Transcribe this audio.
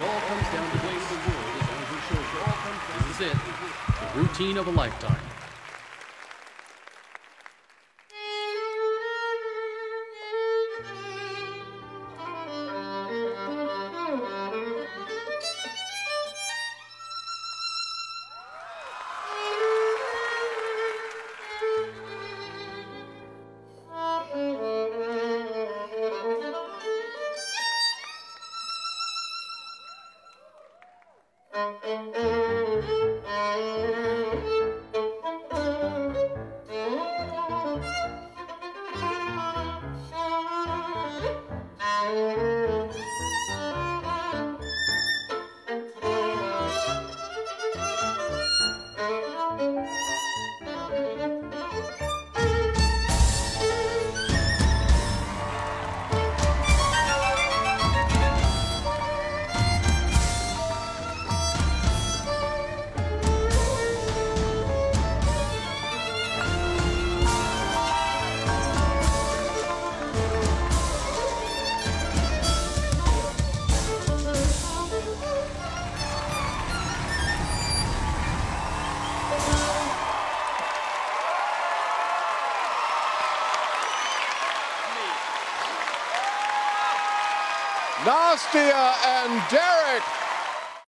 all comes down to weight of the world is on her shoulder. This is it, the routine of a lifetime. Nastia and Derek.